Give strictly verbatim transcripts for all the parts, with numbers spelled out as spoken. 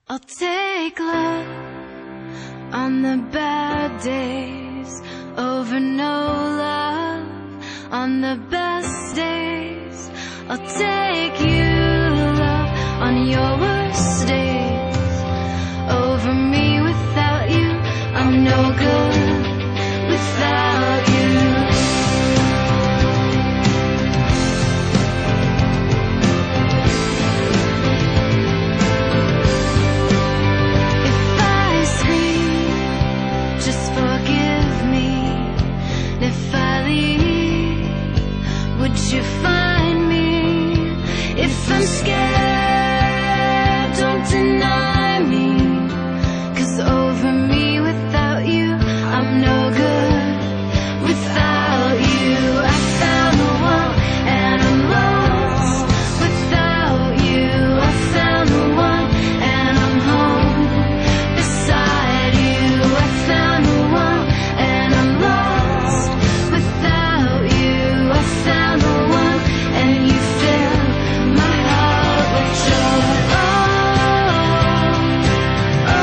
I'll take love on the bad days over no love on the best days. I'll take you, love, on your worst days over me. Without you, I'm no good without you. If I leave, would you find me? If I'm scared, don't deny me, 'cause over me without you, I'm no good without you. I found the one and I'm lost without you. I found the one and I'm home beside you. I found the one and I'm lost without you. I found the one and you fill my heart with joy. Oh, oh,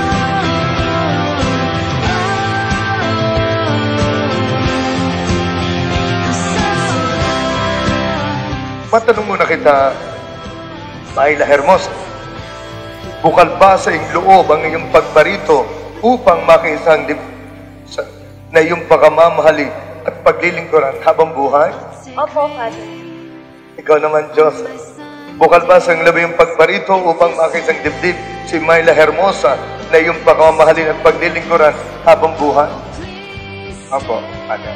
oh, oh. Matanong muna kita, Myla Hermosa, bukal ba sa iyong loob ang iyong pagbarito upang makisang dip sa, na iyong pagmamahali at paglilingkuran habang buhay? Opo, Father. Ikaw naman, Diyos, bukal ba sa iyong loob yung pagbarito upang makisang dibdib si Myla Hermosa na iyong pagmamahalin at paglilingkuran habang buhay? Opo, Father.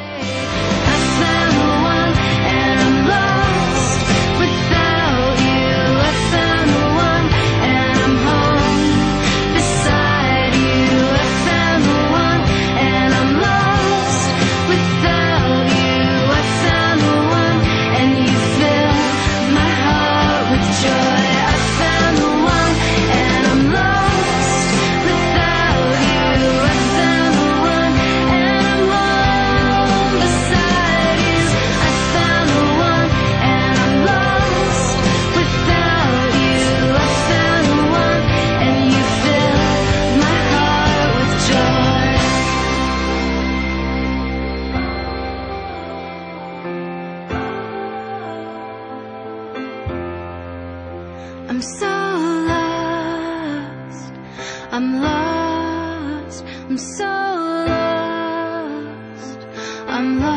I'm so lost, I'm lost, I'm so lost, I'm lost.